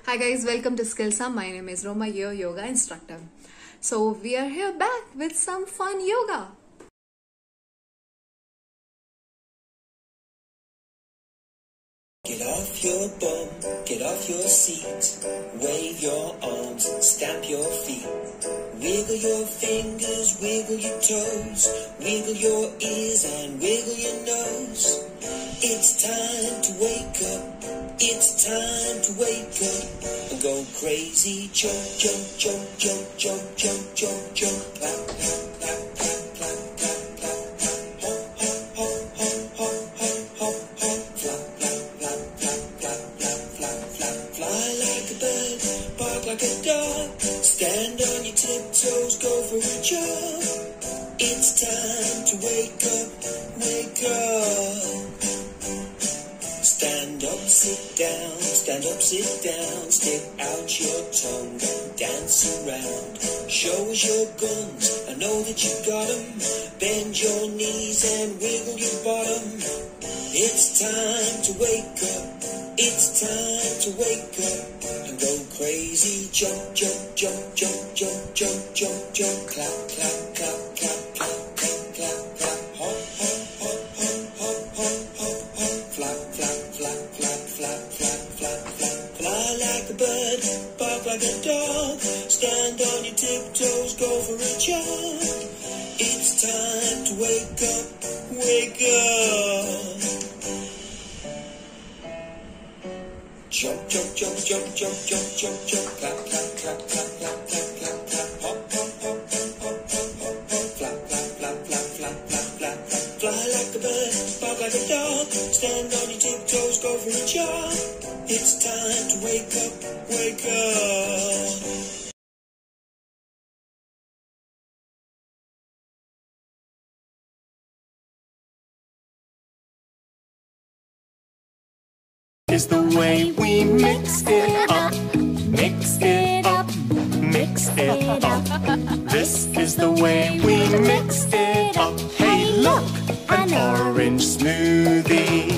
Hi guys, welcome to Skilsa. My name is Roma, your yoga instructor. So we are here back with some fun yoga. Get off your bum, get off your seat, wave your arms, stamp your feet, wiggle your fingers, wiggle your toes, wiggle your ears and wiggle your nose. It's time to wake up, it's time to wake up and go crazy. Jump, jump, jump, jump, jump, jump, jump, jump, clap, clap, clap, clap, clap, clap, clap, clap, hop, hop, hop, hop, hop, hop, hop, hop, flap, flap, flap, flap, flap, flap, flap, flap, fly like a bird, bark like a dog, stand on your tiptoes, go for a jog. It's time to wake up, wake up. Stand up, sit down, stick out your tongue, dance around, show us your guns, I know that you got 'em, bend your knees and wiggle your bottom. It's time to wake up, it's time to wake up and go crazy. Jump, jump, jump, jump, jump, jump, jump, jump, clap, clap, clap, clap, clap, clap, clap, clap, hop, hop, hop, hop, hop, hop, hop, hop, flap, flap, flap, flap, flap, flap, flap, flap, fly like a bird, bark like a dog, stand on your tiptoes, go for a jog. It's time to wake up, wake up. Jump, jump, jump, jump, jump, jump, jump, jump, clap, clap, clap, clap, clap, clap, clap, clap, hop, hop, hop, hop, hop, hop, hop, hop, flap, flap, flap, flap, flap, flap, flap, flap, fly like a bird, bark like a dog, stand on your tiptoes, go for a jog. It's time to wake up, wake up. Is the way we mix it up, mix it up, mix it up. This is the way we mix it up. Hey, look, an orange smoothie.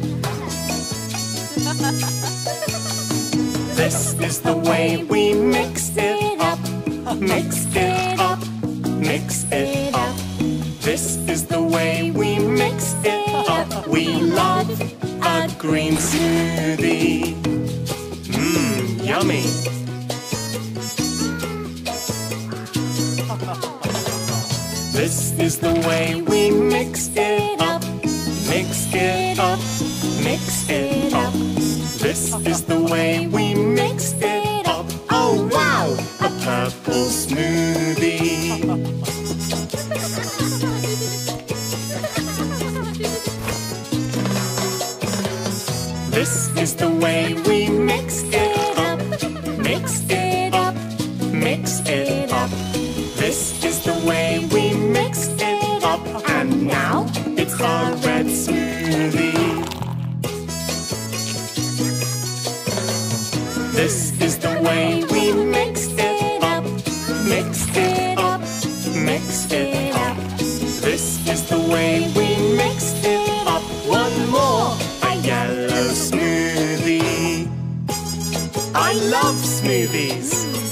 This is the way we mix it up, mix it up, mix it up. This is the way we mix it up. We love a green smoothie. Mmm, yummy. This is the way we mix it up, mix it up, mix it up. This is the way we mix it up. Oh wow, a purple smoothie. This is the way we mix it up, mix it up, mix it up. This is the way we mix it up. And now it's our red smoothie. This is the way we mix it up, mix it up, mix it up. This is the way we mix it up. One more. Yellow smoothie. I love smoothies.